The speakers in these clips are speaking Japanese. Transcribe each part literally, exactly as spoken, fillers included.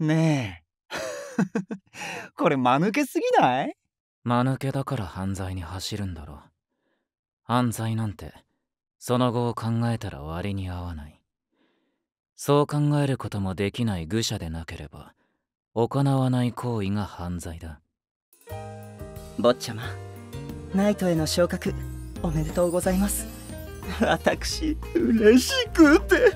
ねえこれ間抜けすぎない？ 間抜けだから犯罪に走るんだろ。犯罪なんてその後を考えたら割に合わない。そう考えることもできない愚者でなければ行わない行為が犯罪だ。 坊ちゃま、ナイトへの昇格おめでとうございます。私嬉しくて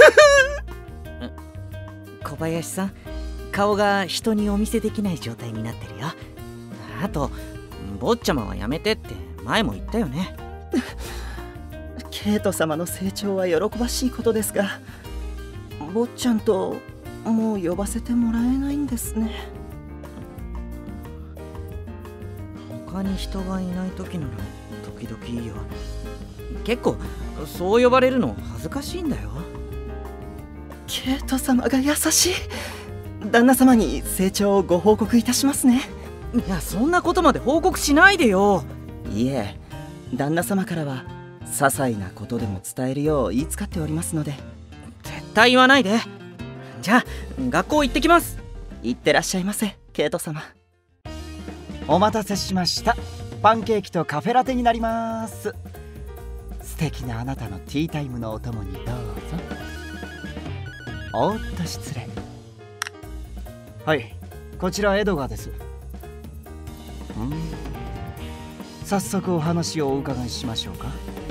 小林さん、顔が人にお見せできない状態になってるよ。あと坊ちゃまはやめてって前も言ったよね。ケイト様の成長は喜ばしいことですが、坊ちゃんともう呼ばせてもらえないんですね。他に人がいない時なら時々いいよ。結構そう呼ばれるの恥ずかしいんだよ。ケイト様が優しい。旦那様に成長をご報告いたしますね。いや、そんなことまで報告しないでよ。いえ、旦那様からは些細なことでも伝えるよう言いつかっておりますので。絶対言わないで。じゃあ学校行ってきます。行ってらっしゃいませ、ケイト様。 お待たせしました。パンケーキとカフェラテになります。素敵なあなたのティータイムのお供にどうぞ。おーっと失礼。はい、こちらエドガーです。うん早速お話をお伺いしましょうか。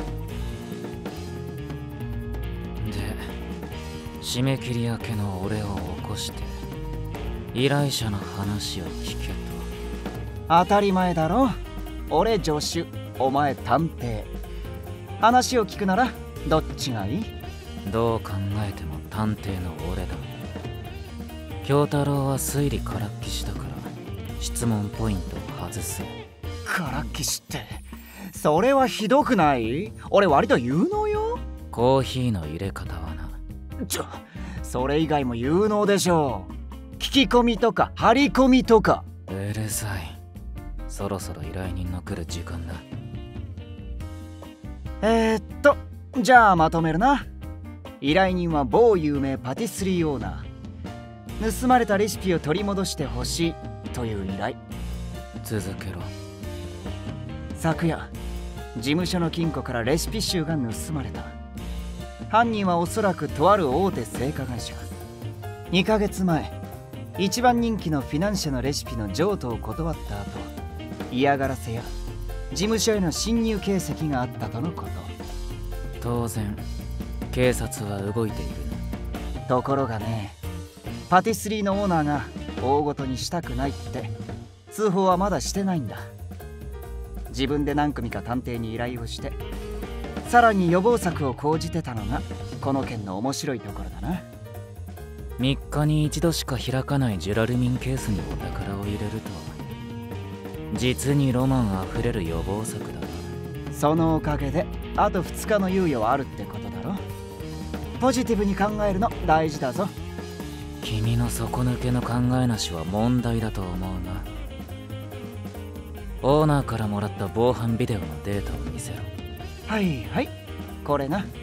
で、締め切り明けの俺を起こして依頼者の話を聞けと。 当たり前だろ。俺助手、お前探偵。話を聞くならどっちがいい？ どう考えても探偵の俺だ。京太郎は推理からっきしだから質問ポイントを外す。 からっきしってそれはひどくない？俺割と有能よ。 コーヒーの入れ方はな。 ちょ、それ以外も有能でしょう。聞き込みとか張り込みとか。 うるさい。そろそろ依頼人の来る時間だ。 えー、っとじゃあまとめるな。依頼人は某有名パティスリーオーナー。盗まれたレシピを取り戻してほしいという依頼。 続けろ。 昨夜事務所の金庫からレシピ集が盗まれた。犯人はおそらくとある大手製菓会社。にかげつまえ一番人気のフィナンシェのレシピの譲渡を断った後、嫌がらせや事務所への侵入形跡があったとのこと。 当然警察は動いている。 ところがね、パティスリーのオーナーが大ごとにしたくないって通報はまだしてないんだ。自分で何組か探偵に依頼をして、さらに予防策を講じてたのがこの件の面白いところだな。 みっかに一度しか開かないジュラルミンケースにお宝を入れるとは実にロマンあふれる予防策だな。 そのおかげであとふつかの猶予はあるってことだろ。ポジティブに考えるの大事だぞ。 君の底抜けの考えなしは問題だと思うな。オーナーからもらった防犯ビデオのデータを見せろ。 はいはい、これな。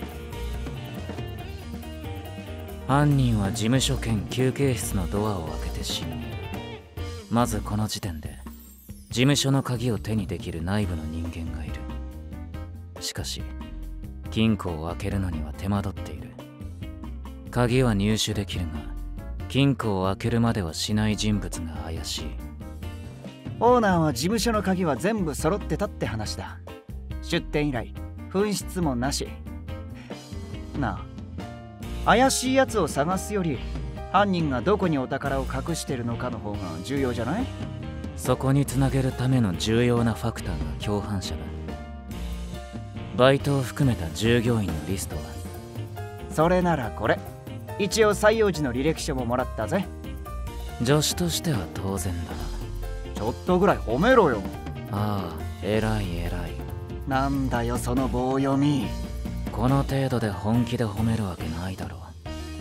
犯人は事務所兼休憩室のドアを開けて侵入。まずこの時点で事務所の鍵を手にできる内部の人間がいる。しかし金庫を開けるのには手間取っている。鍵は入手できるが金庫を開けるまではしない人物が怪しい。 オーナーは事務所の鍵は全部揃ってたって話だ。出店以来紛失もなし。なあ、怪しいやつを探すより犯人がどこにお宝を隠してるのかの方が重要じゃない？ そこにつなげるための重要なファクターが共犯者だ。バイトを含めた従業員のリストは？ それならこれ。一応採用時の履歴書ももらったぜ。 助手としては当然だな。 ちょっとぐらい褒めろよ。 ああ、偉い偉い。 なんだよその棒読み。 この程度で本気で褒めるわけないだろう。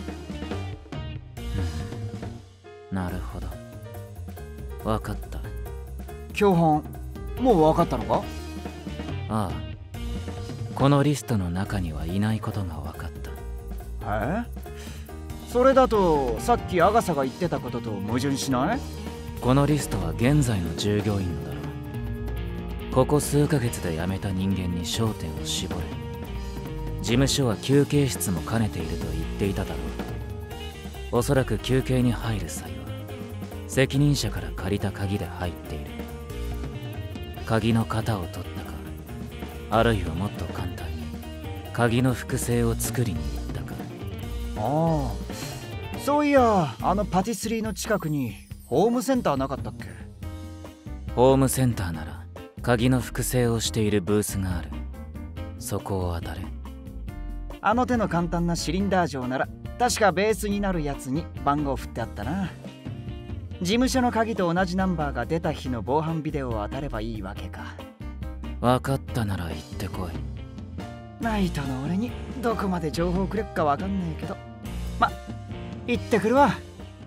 うん、なるほど。分かった。 共犯、もう分かったのか？ ああ、このリストの中にはいないことが分かった。 え？ それだとさっきアガサが言ってたことと矛盾しない？ このリストは現在の従業員のだろう。ここ数ヶ月で辞めた人間に焦点を絞れ。事務所は休憩室も兼ねていると言っていただろう。おそらく休憩に入る際は責任者から借りた鍵で入っている。鍵の型を取ったか、あるいはもっと簡単に鍵の複製を作りに行ったか。 ああ、そういやあのパティスリーの近くにホームセンターなかったっけ？ ホームセンターなら鍵の複製をしているブースがある。そこを当たれ。 あの手の簡単なシリンダー錠なら確かベースになるやつに番号振ってあったな。事務所の鍵と同じナンバーが出た日の防犯ビデオを当たればいいわけか。 分かったなら言ってこい。 ナイトの俺にどこまで情報くれっかわかんねえけど、ま、行ってくるわ。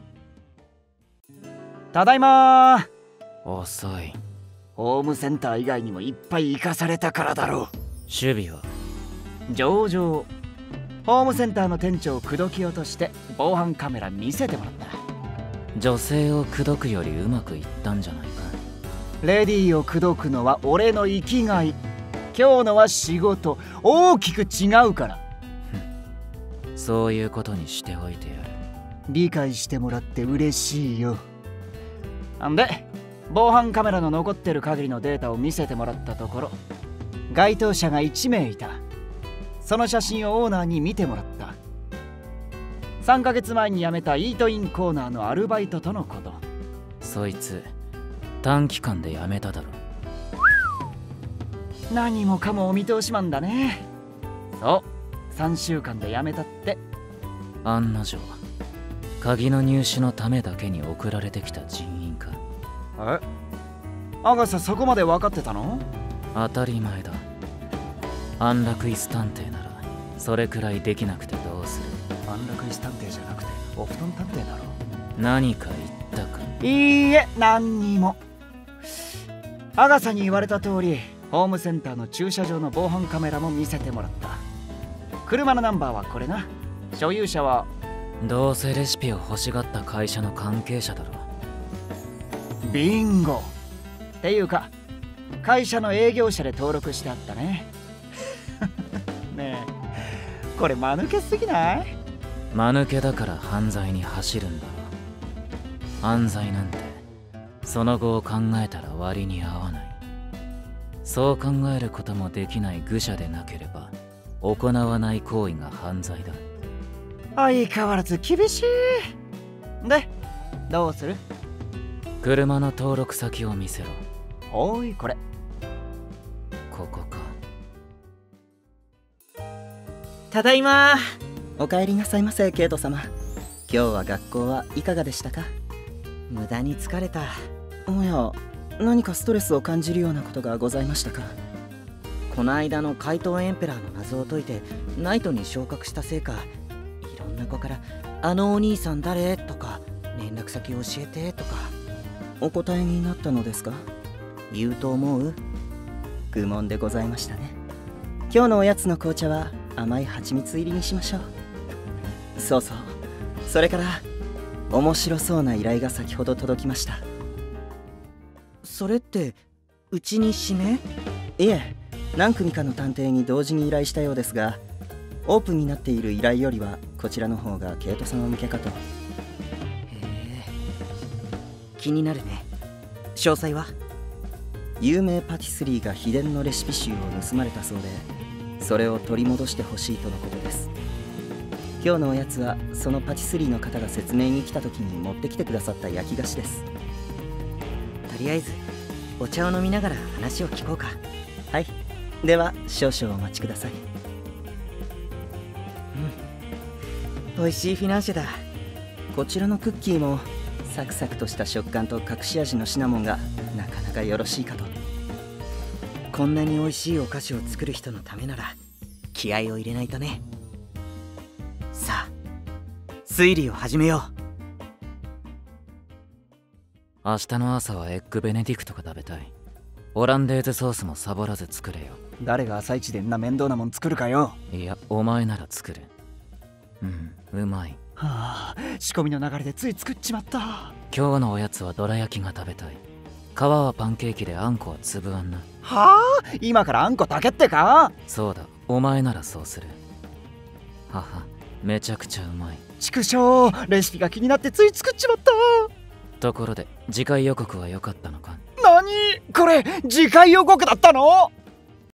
ただいまー。 遅い。 ホームセンター以外にもいっぱい行かされたからだろう。 守備は上々。ホームセンターの店長を口説き落として防犯カメラ見せてもらった。 女性を口説くよりうまくいったんじゃないか。 レディーを口説くのは俺の生きがい。今日のは仕事。大きく違うから。 そういうことにしておいてやる。 理解してもらって嬉しいよ。んで防犯カメラの残ってる限りのデータを見せてもらったところ、該当者がいちめいいた。その写真をオーナーに見てもらった。さんかげつまえに辞めたイートインコーナーのアルバイトとのこと。 そいつ短期間で辞めただろ。 何もかもお見通しマンだね。そう、さんしゅうかんで辞めたって。 案の定鍵の入手のためだけに送られてきた人員か。 え、アガサそこまで分かってたの？ 当たり前だ。安楽椅子探偵ならそれくらいできなくてどうする。 安楽椅子探偵じゃなくてお布団探偵だろ。 何か言ったか？ いいえ、何にも。アガサに言われた通りホームセンターの駐車場の防犯カメラも見せてもらった。車のナンバーはこれな。所有者はどうせレシピを欲しがった会社の関係者だろ。 ビンゴっていうか会社の営業者で登録してあったね。ねえ、これ間抜けすぎない？ 間抜けだから犯罪に走るんだろ。犯罪なんてその後を考えたら割に合わない。そう考えることもできない愚者でなければ行わない行為が犯罪だ。 相変わらず厳しい。でどうする？ 車の登録先を見せろ。 おい、これここか。 ただいま。お帰りなさいませ、ケイト様。今日は学校はいかがでしたか？無駄に疲れた。おや、何かストレスを感じるようなことがございましたか？この間の怪盗エンペラーの謎を解いてナイトに昇格したせいか、いろんな子から「あのお兄さん誰?」とか「連絡先教えて」とか。お答えになったのですか？言うと思う？愚問でございましたね。今日のおやつの紅茶は甘い蜂蜜入りにしましょう。そうそう、それから面白そうな依頼が先ほど届きました。それってうちに指名？いえ、何組かの探偵に同時に依頼したようですが、オープンになっている依頼よりはこちらの方がケイト様向けかと。へえ、気になるね。詳細は？有名パティスリーが秘伝のレシピ集を盗まれたそうで、それを取り戻してほしいとのことです。今日のおやつはそのパティスリーの方が説明に来た時に持ってきてくださった焼き菓子です。とりあえずお茶を飲みながら話を聞こうか。はい、では少々お待ちください。うん、美味しいフィナンシェだ。こちらのクッキーもサクサクとした食感と隠し味のシナモンがなかなかよろしいかと。こんなに美味しいお菓子を作る人のためなら気合を入れないとね。さあ、推理を始めよう。明日の朝はエッグベネディクトが食べたい。オランデーズソースもサボらず作れよ。 誰が朝一でんな面倒なもん作るかよ。 いや、お前なら作る。うん、うまい。 はあ、仕込みの流れでつい作っちまった。 今日のおやつはどら焼きが食べたい。皮はパンケーキであんこは粒あんな。 はあ、今からあんこだけってか？ そうだ、お前ならそうする。はは、めちゃくちゃうまい。 畜生、レシピが気になってつい作っちまった。 ところで次回予告は良かったのか？ 何これ、次回予告だったの？